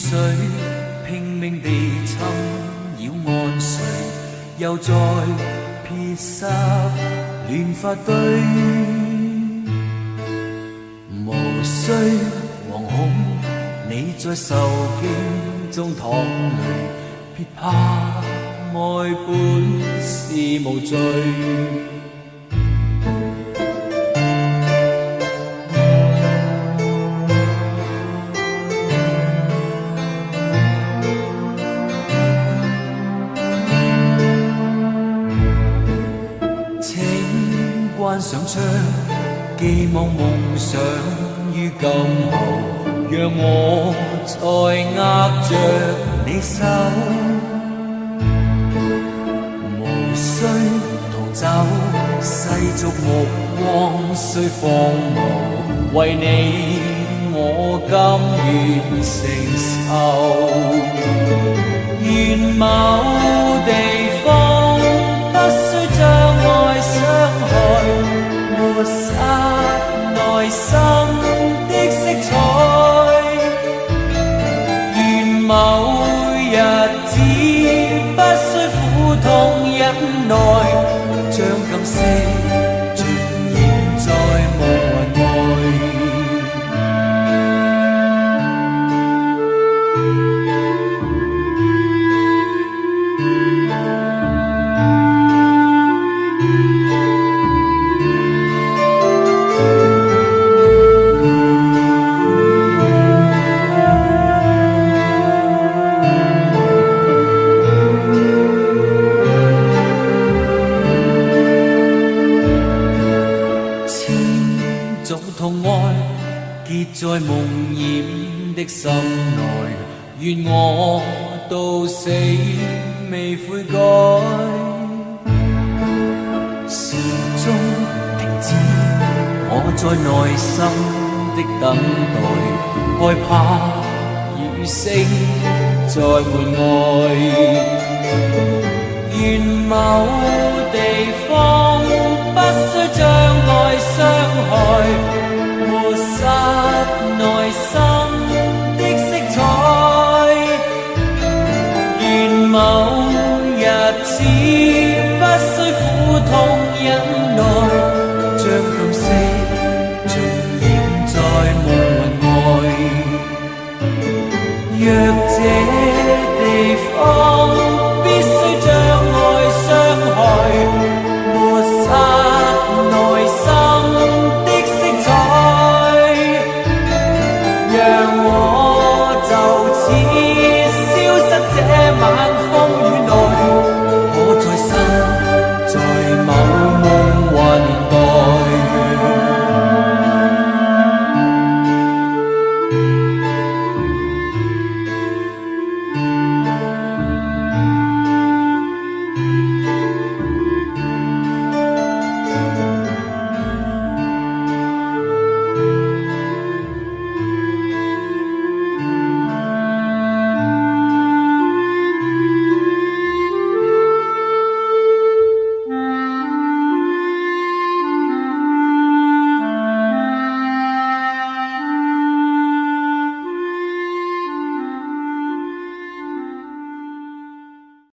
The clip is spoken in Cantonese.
水拼命地侵扰安睡，又再撇湿乱发堆，无需惶恐，你在受驚中淌淚，撇怕愛本是無罪。關上窗，寄望夢想於今後，讓我再握着你手，無需逃走，世俗目光雖荒謬，為你我甘願承受。願某地方不需將愛傷害，抹殺內心的色彩。願某日子不需苦痛忍耐，將感色盡現在無雲外。在夢魘的心內，願我到死未悔改，時鐘停止我在內心的等待，害怕雨聲在門外。願某地方不需將愛傷害，抹殺內心的色彩。願某日子不需苦痛忍耐，將感色盡現在無雲外。若這地方